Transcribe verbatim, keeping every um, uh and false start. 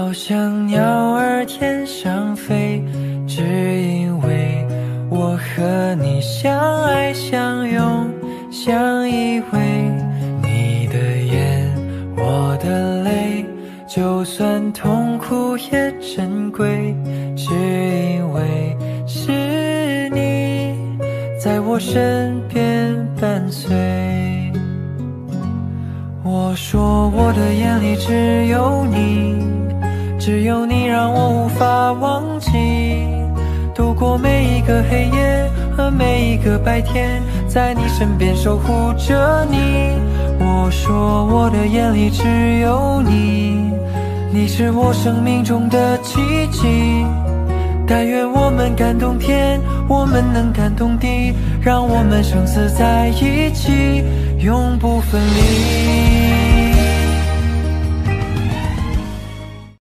好像鸟儿天上飞，只因为我和你相爱相拥，相依偎。你的眼，我的泪，就算痛苦也珍贵，只因为是你在我身边伴随。我说我的眼里只有你，只有你让我无法忘记，度过每一个黑夜和每一个白天，在你身边守护着你。我说我的眼里只有你，你是我生命中的奇迹。但愿我们感动天，我们能感动地，让我们生死在一起，永不分离。